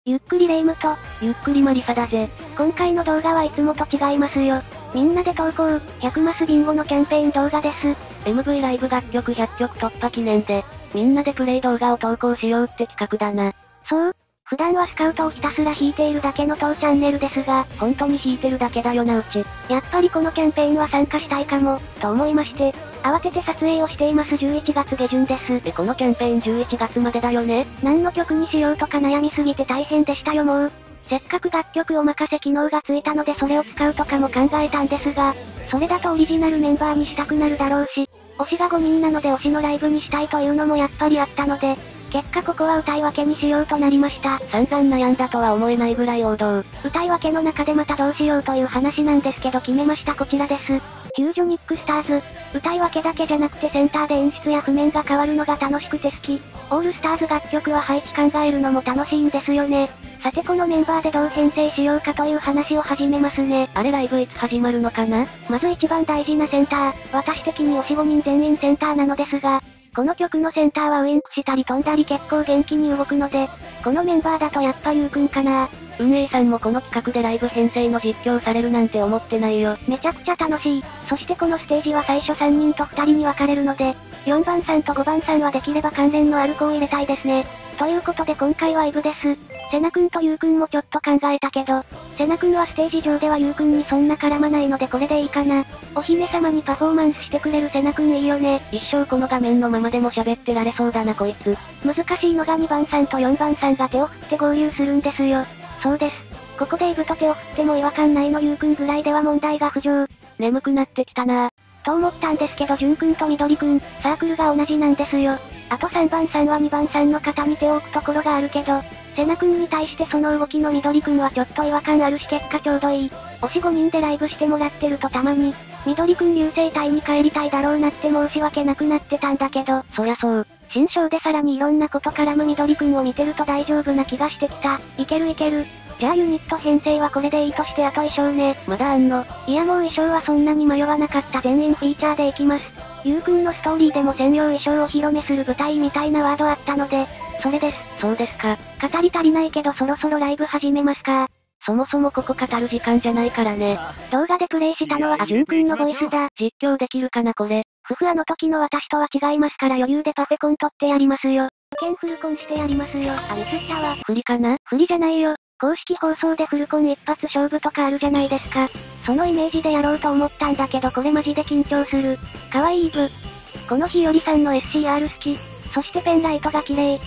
ゆっくりレ夢ムと、 ゆっくりマリサだぜ。 今回の動画はいつもと違いますよ。みんなで投稿、100マスビンゴのキャンペーン動画です。 MV ライブ楽曲100曲突破記念で、みんなでプレイ動画を投稿しようって企画だな。 そう、普段はスカウトをひたすら弾いているだけの当チャンネルですが、 本当に弾いてるだけだよなうち。 やっぱりこのキャンペーンは参加したいかも、と思いまして、慌てて撮影をしています11月下旬です。 このキャンペーン11月までだよね。 何の曲にしようとか悩みすぎて大変でしたよもう。せっかく楽曲お任せ機能がついたのでそれを使うとかも考えたんですが、それだとオリジナルメンバーにしたくなるだろうし、推しが5人なので推しのライブにしたいというのもやっぱりあったので、結果ここは歌い分けにしようとなりました。 散々悩んだとは思えないぐらい王道。 歌い分けの中でまたどうしようという話なんですけど決めましたこちらです。フュージョニックスターズ。歌い分けだけじゃなくてセンターで演出や譜面が変わるのが楽しくて好き。オールスターズ楽曲は配置考えるのも楽しいんですよね。さてこのメンバーでどう編成しようかという話を始めますね。 あれライブいつ始まるのかな？ まず一番大事なセンター。私的に推し5人全員センターなのですが、この曲のセンターはウインクしたり飛んだり結構元気に動くので、このメンバーだとやっぱゆうくんかな。 運営さんもこの企画でライブ編成の実況されるなんて思ってないよ。 めちゃくちゃ楽しい。そしてこのステージは最初3人と2人に分かれるので、4番さんと5番さんはできれば関連のある子を入れたいですね。ということで今回はイブです。セナくんとユウくんもちょっと考えたけど、セナくんはステージ上ではユウくんにそんな絡まないのでこれでいいかな。お姫様にパフォーマンスしてくれるセナくんいいよね。 一生この画面のままでも喋ってられそうだなこいつ。 難しいのが2番さんと4番さんが手を振って合流するんですよ。そうです。ここでイブと手を振っても違和感ないのユウくんぐらいでは問題が浮上。 眠くなってきたなぁ。 と思ったんですけどジュンくんとミドリくん、サークルが同じなんですよ。あと3番さんは2番さんの肩に手を置くところがあるけど、セナくんに対してその動きのミドリくんはちょっと違和感あるし結果ちょうどいい。推し5人でライブしてもらってるとたまに、ミドリくん流星隊に帰りたいだろうなって申し訳なくなってたんだけど、 そりゃそう。 新章でさらにいろんなこと絡むミドリくんを見てると大丈夫な気がしてきた。いけるいける。じゃあユニット編成はこれでいいとしてあと衣装ね。 まだあんの？ いやもう衣装はそんなに迷わなかった全員フィーチャーでいきます。ゆうくんのストーリーでも専用衣装を披露目する舞台みたいなワードあったので、それです。 そうですか。 語り足りないけどそろそろライブ始めますか。 そもそもここ語る時間じゃないからね。 動画でプレイしたのはジュンくんのボイスだ。 実況できるかなこれ。 あの時の私とは違いますから余裕でパフェコン取ってやりますよ。フルコンしてやりますよ。ミスったわ。 振りかな？ 振りじゃないよ。公式放送でフルコン一発勝負とかあるじゃないですか。そのイメージでやろうと思ったんだけどこれマジで緊張する。かわいいイブ。この日よりさんの SCR 好き。そしてペンライトが綺麗。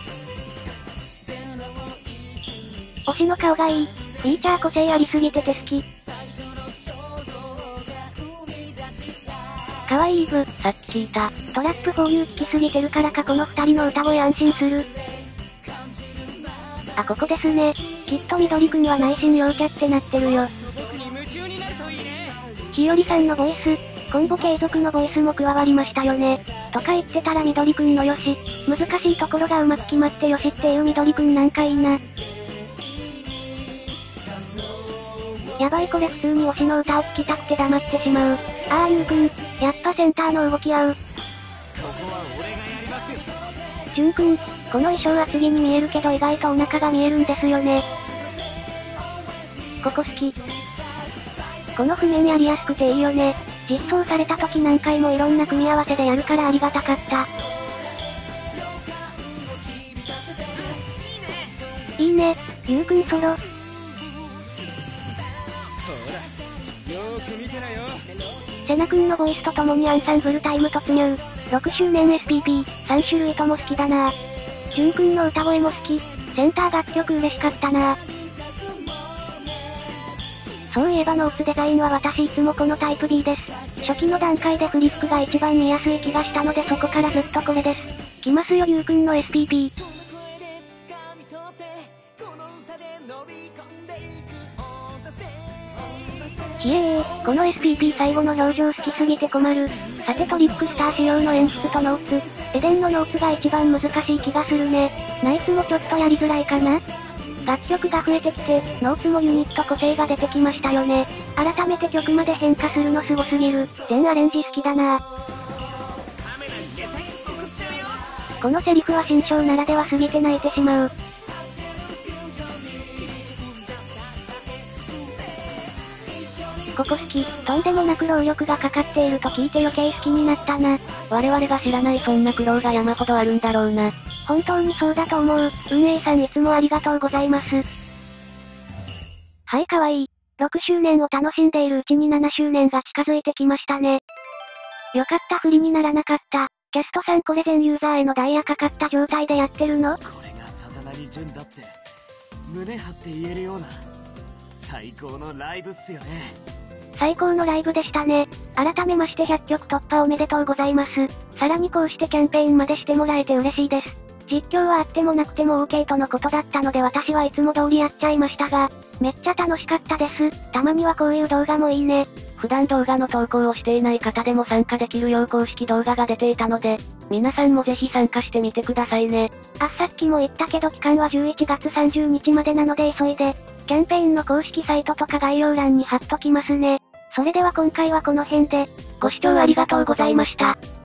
推しの顔がいい。フィーチャー個性ありすぎてて好き。かわいいイブ。 さっき聞いた。 トラップ 4U 聞きすぎてるからかこの2人の歌声安心する。あ、ここですね。きっとみどりくんは内心陽キャってなってるよ。ひよりさんのボイス、コンボ継続のボイスも加わりましたよね。とか言ってたらみどりくんのよし。難しいところがうまく決まってよしっていうみどりくんなんかいいな。やばいこれ普通に推しの歌を聴きたくて黙ってしまう。ああゆうくん、やっぱセンターの動き合う。ジュンくん、この衣装は次に見えるけど意外とお腹が見えるんですよね。ここ好き。この譜面やりやすくていいよね。実装された時何回もいろんな組み合わせでやるからありがたかった。いいね、ゆうくんソロ。セナくんのボイスとともにアンサンブルタイム突入。6周年 SPP、3種類とも好きだな。ジュンくんの歌声も好き。センター楽曲嬉しかったな。そういえばノーツデザインは私いつもこのタイプ B です。初期の段階でフリックが一番見やすい気がしたのでそこからずっとこれです。来ますよゆうくんの SPP。ひえー、この SPP 最後の表情好きすぎて困る。さてトリックスター仕様の演出とノーツ。エデンのノーツが一番難しい気がするね。ナイツもちょっとやりづらいかな。楽曲が増えてきて、ノーツもユニット個性が出てきましたよね。改めて曲まで変化するのすごすぎる。全アレンジ好きだな。このセリフは新章ならではすぎて泣いてしまう。 ここ好き。とんでもなく労力がかかっていると聞いて余計好きになったな。 我々が知らないそんな苦労が山ほどあるんだろうな。 本当にそうだと思う。運営さんいつもありがとうございます。はい、かわいい。6周年を楽しんでいるうちに7周年が近づいてきましたね。よかった不利にならなかった。キャストさんこれ全ユーザーへのダイヤかかった状態でやってるの？ これがさざ波純だって、胸張って言えるような、最高のライブっすよね。 最高のライブでしたね。改めまして100曲突破おめでとうございます。さらにこうしてキャンペーンまでしてもらえて嬉しいです。実況はあってもなくても OK とのことだったので私はいつも通りやっちゃいましたが、めっちゃ楽しかったです。たまにはこういう動画もいいね。 普段動画の投稿をしていない方でも参加できるよう公式動画が出ていたので、皆さんもぜひ参加してみてくださいね。 さっきも言ったけど期間は11月30日までなので急いで、キャンペーンの公式サイトとか概要欄に貼っときますね。それでは今回はこの辺で、ご視聴ありがとうございました。